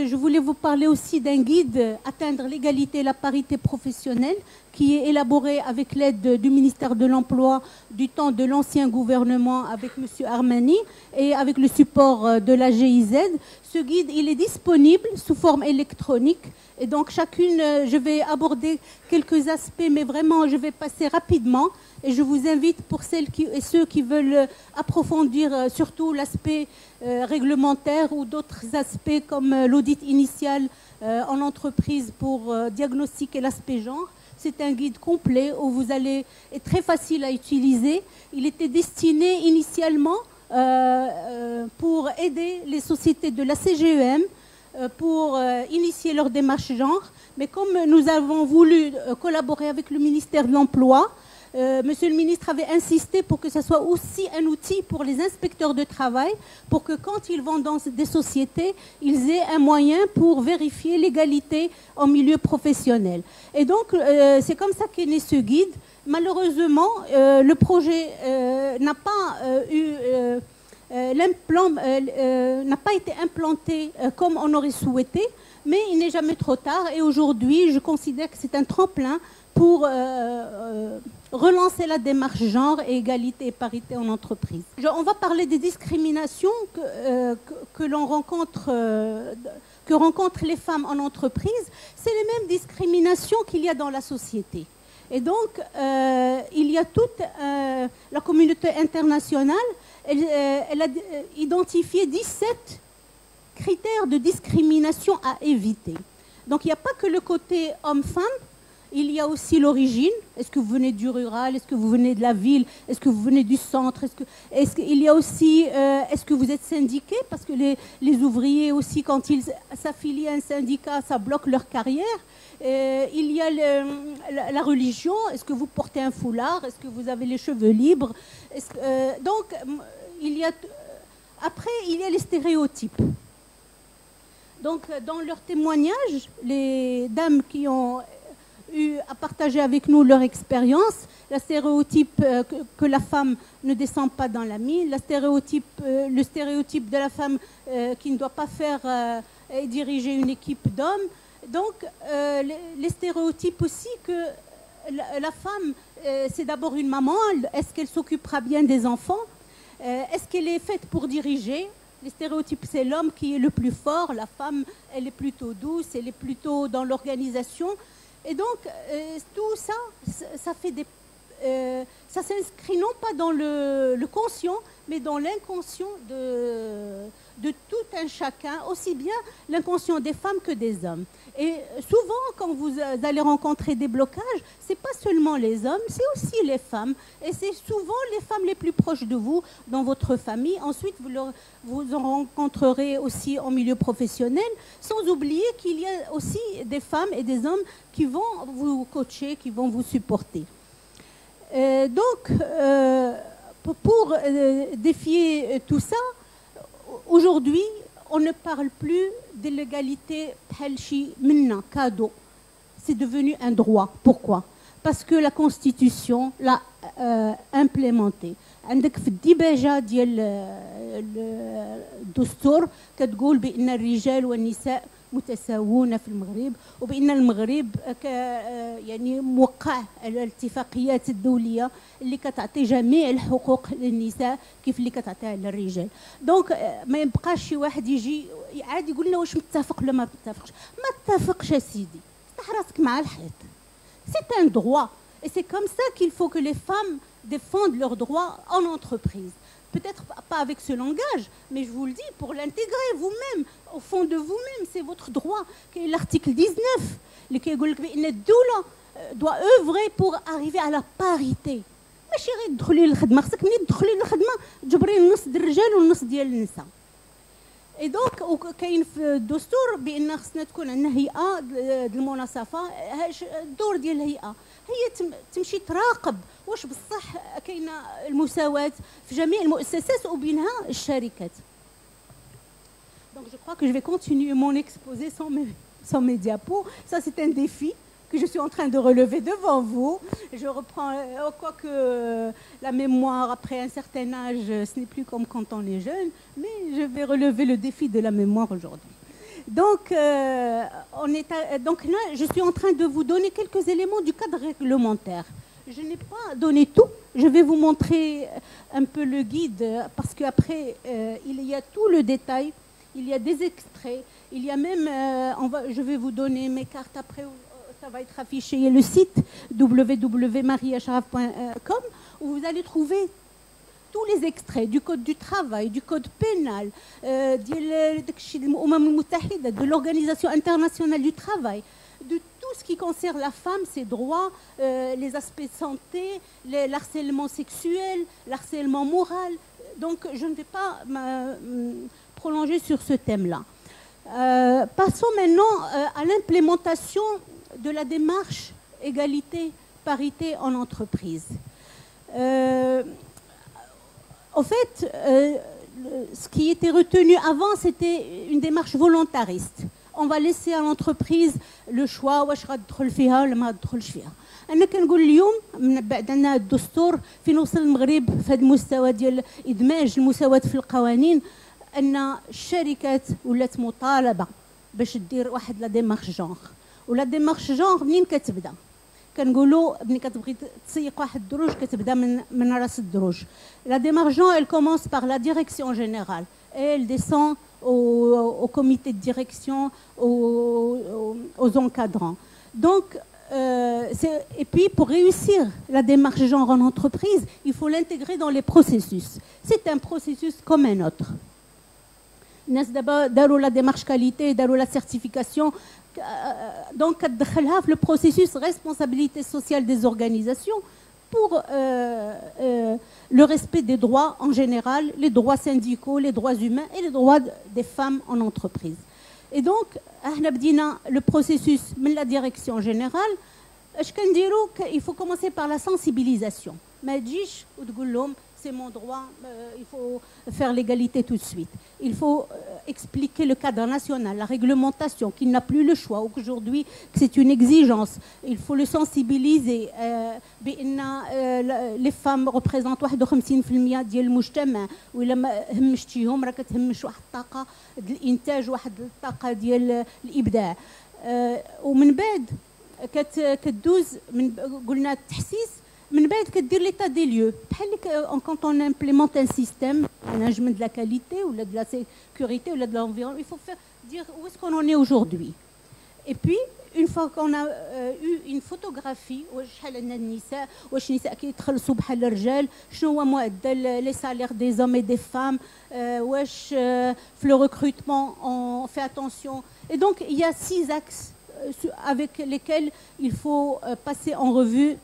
Je voulais vous parler aussi d'un guide Atteindre l'égalité et la parité professionnelle qui est élaboré avec l'aide du ministère de l'Emploi du temps de l'ancien gouvernement avec M. Armani et avec le support de la GIZ. Ce guide, il est disponible sous forme électronique. Et donc, je vais aborder quelques aspects, mais vraiment, je vais passer rapidement. Et je vous invite, pour celles et ceux qui veulent approfondir surtout l'aspect réglementaire ou d'autres aspects comme l'audit initial en entreprise pour diagnostiquer l'aspect genre. C'est un guide complet où vous allez être très facile à utiliser. Il était destiné initialement pour aider les sociétés de la CGEM pour initier leur démarche genre. Mais comme nous avons voulu collaborer avec le ministère de l'Emploi, Monsieur le ministre avait insisté pour que ce soit aussi un outil pour les inspecteurs de travail, pour que quand ils vont dans des sociétés, ils aient un moyen pour vérifier l'égalité en milieu professionnel. Et donc, c'est comme ça qu'est né ce guide. Malheureusement, le projet n'a pas n'a pas été implanté comme on aurait souhaité, mais il n'est jamais trop tard. Et aujourd'hui, je considère que c'est un tremplin pour relancer la démarche genre et égalité et parité en entreprise. On va parler des discriminations que rencontrent les femmes en entreprise. C'est les mêmes discriminations qu'il y a dans la société. Et donc, il y a toute la communauté internationale, elle a identifié 17 critères de discrimination à éviter. Donc, il n'y a pas que le côté homme-femme, il y a aussi l'origine. Est-ce que vous venez du rural? Est-ce que vous venez de la ville? Est-ce que vous venez du centre? Il y a aussi, est-ce que vous êtes syndiqué? Parce que les ouvriers aussi, quand ils s'affilient à un syndicat, ça bloque leur carrière. Il y a la religion. Est-ce que vous portez un foulard? Est-ce que vous avez les cheveux libres? Donc, après, il y a les stéréotypes. Donc, dans leur témoignage, les dames qui ont eu à partager avec nous leur expérience, le stéréotype que la femme ne descend pas dans la mine, le stéréotype de la femme qui ne doit pas faire et diriger une équipe d'hommes. Donc, les stéréotypes aussi que la femme, c'est d'abord une maman. Est-ce qu'elle s'occupera bien des enfants? Est-ce qu'elle est faite pour diriger? Les stéréotypes, c'est l'homme qui est le plus fort. La femme, elle est plutôt douce, elle est plutôt dans l'organisation. Et donc, tout ça, ça s'inscrit non pas dans le conscient, mais dans l'inconscient de tout un chacun, aussi bien l'inconscient des femmes que des hommes. Et souvent, quand vous allez rencontrer des blocages, ce n'est pas seulement les hommes, c'est aussi les femmes. Et c'est souvent les femmes les plus proches de vous, dans votre famille. Ensuite, vous en rencontrerez aussi en milieu professionnel, sans oublier qu'il y a aussi des femmes et des hommes qui vont vous coacher, qui vont vous supporter. Donc, pour défier tout ça, aujourd'hui, on ne parle plus de l'égalité cadeau. C'est devenu un droit. Pourquoi? Parce que la Constitution l'a implémenté. عندك في الديباجة ديال الدستور كتقول بأن الرجال والنساء متساوون في المغرب وبأن المغرب يعني موقع الاتفاقيات الدولية اللي كتعطي جميع الحقوق للنساء كيف اللي كتعطيها للرجال. دونك ما يبقاش شي واحد يجي عاد يقول لنا واش متفق ولا ما متفقش. ما اتفقش يا سيدي. افتح راسك مع الحيط. C'est un droit. Et c'est comme ça qu'il faut que les femmes défendent leurs droits en entreprise. Peut-être pas avec ce langage, mais je vous le dis, pour l'intégrer vous-même, au fond de vous-même, c'est votre droit. L'article 19, le doit œuvrer pour arriver à la parité. ماشي غير تدخلي للخدمه، خصك ملي تدخلي للخدمه تجبري النص ديال الرجال والنص ديال النساء. اي دونك كاين في الدستور بان خصنا تكون عندنا هيئه ديال المناصفه. الدور ديال الهيئه هي تمشي تراقب واش بصح كاينه المساواه في جميع المؤسسات وبينها الشركات. Donc je crois que je vais continuer mon exposé sans mes diapos. Ça c'est un défi que je suis en train de relever devant vous. Je reprends, quoique la mémoire après un certain âge, ce n'est plus comme quand on est jeune, mais je vais relever le défi de la mémoire aujourd'hui. Donc, donc là, je suis en train de vous donner quelques éléments du cadre réglementaire. Je n'ai pas donné tout. Je vais vous montrer un peu le guide parce qu'après, il y a tout le détail. Il y a des extraits. Il y a même, je vais vous donner mes cartes après. Ça va être affiché. Il y a le site www.mariacharaf.com où vous allez trouver tous les extraits du code du travail, du code pénal, de l'Organisation internationale du travail, de tout ce qui concerne la femme, ses droits, les aspects de santé, l'harcèlement sexuel, l'harcèlement moral. Donc je ne vais pas prolonger sur ce thème-là. Passons maintenant à l'implémentation de la démarche égalité, parité en entreprise. En fait, ce qui était retenu avant, c'était une démarche volontariste. On va laisser à l'entreprise le choix واش غتدخل فيها ولا ما غتدخلش فيها. انا كنقول اليوم من بعد عندنا الدستور فين وصل المغرب في هذا المستوى ديال ادماج المساواة في القوانين ان الشركات ولات مطالبه باش دير واحد لا ديمارش جونغ. ولا ديمارش جونغ منين كتبدا؟ كنقولوا ملي كتبغي تسيق واحد الدروج كتبدا من راس الدروج. La démarche, elle commence par la direction générale et elle descend au comité de direction, aux encadrants. Donc, et puis pour réussir la démarche genre en entreprise, il faut l'intégrer dans les processus. C'est un processus comme un autre. الناس دابا داروا la démarche qualité, داروا la certification. Donc, le processus responsabilité sociale des organisations pour le respect des droits en général, les droits syndicaux, les droits humains et les droits des femmes en entreprise. Et donc, le processus de la direction générale, il faut commencer par la sensibilisation. C'est mon droit, il faut faire l'égalité tout de suite. Il faut expliquer le cadre national, la réglementation, qu'il n'a plus le choix, aujourd'hui que c'est une exigence. Il faut le sensibiliser. Les femmes représentent 51% ديال المجتمع وإلا ما همشتيهم راه كتهمش واحد الطاقة ديال الإنتاج واحد الطاقة ديال الإبداع. ومن بعد كتدوز من قلنا التحسيس من بعد كدير l'état des lieux بحال quand on implémente un système un management de la qualité ou de la sécurité ou de l'environnement il faut dire où est-ce qu'on en est aujourd'hui. Et puis une fois qu'on a eu une photographie واش شحال عندنا النساء واش النساء كيتخلصوا بحال الرجال شنو هو معدل les salaires des hommes et des femmes واش في le recrutement on fait attention. Et donc il y a 6 axes avec lesquels il faut passer en revue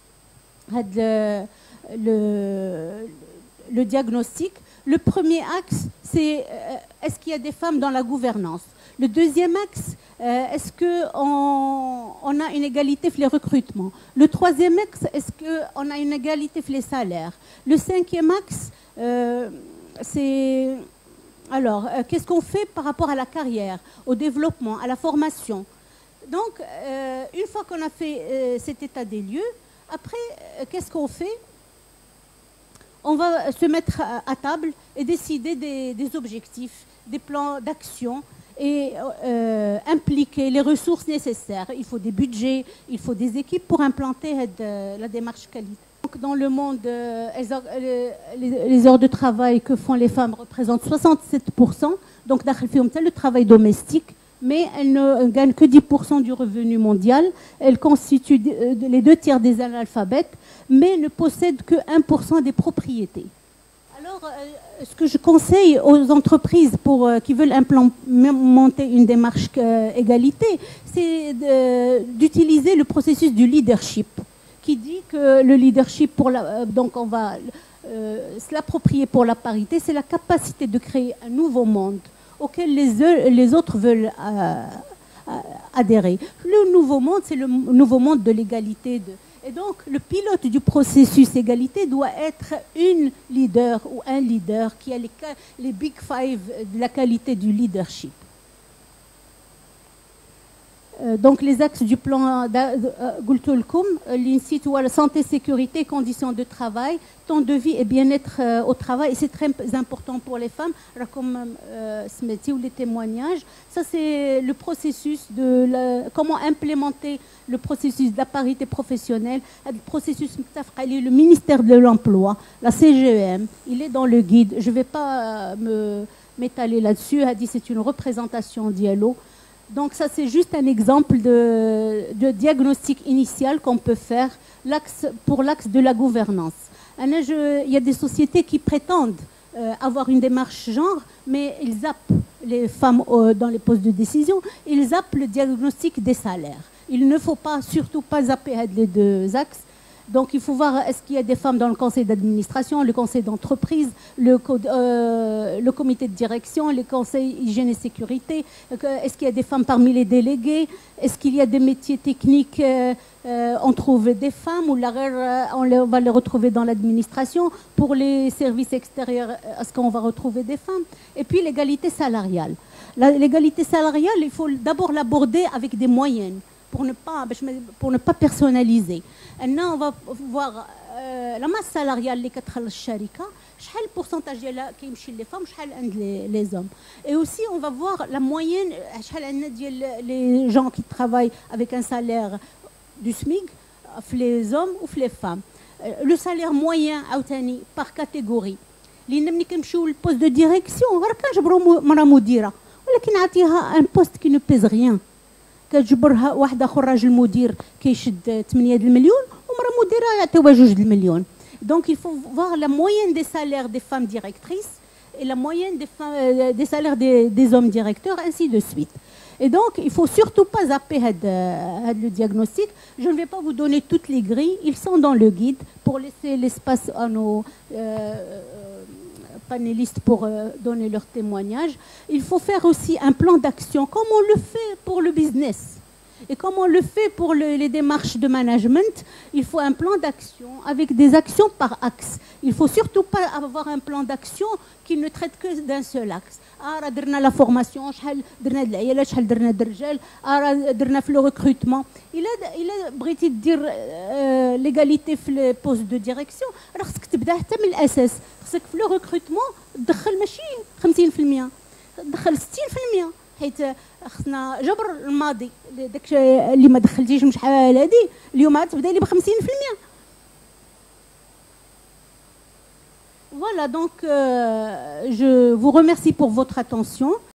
le diagnostic. Le premier axe, c'est est-ce qu'il y a des femmes dans la gouvernance? Le deuxième axe, est-ce qu'on a une égalité dans les recrutements? Le troisième axe, est-ce qu'on a une égalité dans les salaires? Le cinquième axe, c'est alors qu'est-ce qu'on fait par rapport à la carrière, au développement, à la formation? Donc, une fois qu'on a fait cet état des lieux, après, qu'est-ce qu'on fait? On va se mettre à table et décider des objectifs, des plans d'action et impliquer les ressources nécessaires. Il faut des budgets, il faut des équipes pour implanter la démarche qualité. Donc, dans le monde, les heures de travail que font les femmes représentent 67%. Donc, le travail domestique. Mais elle ne gagne que 10% du revenu mondial. Elle constitue les 2/3 des analphabètes, mais ne possède que 1% des propriétés. Alors, ce que je conseille aux entreprises qui veulent implémenter une démarche égalité, c'est d'utiliser le processus du leadership, qui dit que le leadership, donc on va se l'approprier pour la parité, c'est la capacité de créer un nouveau monde auquel les autres veulent adhérer. Le nouveau monde, c'est le nouveau monde de l'égalité. Et donc, le pilote du processus égalité doit être une leader ou un leader qui a les big five de la qualité du leadership. Donc les axes du plan قلت لكم اللي نسيت هو la santé, sécurité, conditions de travail, temps de vie et bien-être au travail. Et c'est très important pour les femmes. Comme سمعتي ou les témoignages, ça c'est le processus de comment implémenter le processus de la parité professionnelle. Le processus متفق عليه le ministère de l'Emploi, la CGEM, il est dans le guide. Je ne vais pas m'étaler là-dessus. C'est une représentation d'ILO. Donc ça c'est juste un exemple de diagnostic initial qu'on peut faire pour l'axe de la gouvernance. Il y a des sociétés qui prétendent avoir une démarche genre, mais ils zappent les femmes dans les postes de décision, ils zappent le diagnostic des salaires. Il ne faut pas, surtout pas zapper les deux axes. Donc il faut voir est-ce qu'il y a des femmes dans le conseil d'administration, le conseil d'entreprise, le comité de direction, les conseils hygiène et sécurité. Est-ce qu'il y a des femmes parmi les délégués? Est-ce qu'il y a des métiers techniques, on trouve des femmes ou on va les retrouver dans l'administration? Pour les services extérieurs, est-ce qu'on va retrouver des femmes? Et puis l'égalité salariale. L'égalité salariale, il faut d'abord l'aborder avec des moyennes. Pour ne pas personnaliser. Maintenant, on va voir la masse salariale اللي كتخلص الشركة شحال البورسنتاج ديالها كيمشي لي فام شحال عند les hommes. Et aussi on va voir la moyenne شحال عندنا ديال les gens qui travaillent avec un salaire du SMIC في les hommes ou في les femmes. Le salaire moyen عاوتاني par catégorie. لأن ملي كنمشيو للبوست دو ديريكسيون راه كنجبروا مرا مديرة ولكن نعطيها ان بوست كي نو بيز غيان. كتجبرها واحد اخر راجل مدير كيشد 8 المليون ومرا مديره يعطيوها 2 المليون. Donc il faut voir la moyenne des salaires des femmes directrices et la moyenne des salaires des hommes directeurs, ainsi de suite. Et donc il faut surtout pas zapper le diagnostic. Je ne vais pas vous donner toutes les grilles, ils sont dans le guide pour laisser l'espace à nos panélistes pour donner leur témoignage. Il faut faire aussi un plan d'action, comme on le fait pour le business. Et comme on le fait pour les démarches de management, il faut un plan d'action avec des actions par axe. Il ne faut surtout pas avoir un plan d'action qui ne traite que d'un seul axe. راه درنا la formation, شحال درنا د العيالات, شحال درنا د الرجال, راه درنا في le recrutement. إلا بغيتي دير l'égalité في les postes de direction, راه خصك تبدا حتى من الأساس. خصك في le recrutement تدخل ماشي 50%, تدخل 60%. حيت خصنا جبر الماضي داك اللي ما دخلتيش من شحال هادي اليوم عاد تبداي لي ب 50%. Voilà, donc je vous remercie pour votre attention.